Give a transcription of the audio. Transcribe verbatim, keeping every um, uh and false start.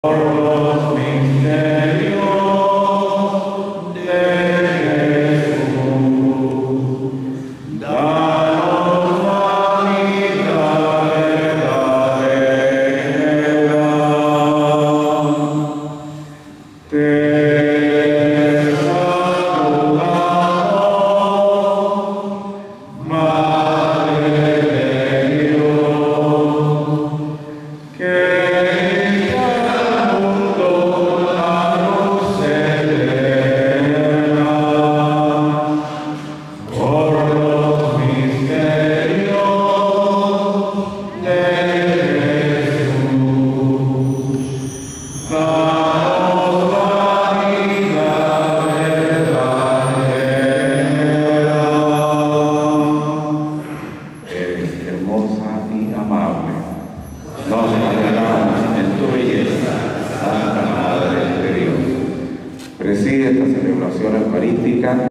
Por los misterios de Jesús, danos la vida verdadera. Te saludamos, Madre de Dios, que hermosa y amable, nos alegramos en tu belleza, Santa Madre de Dios. Preside esta celebración eucarística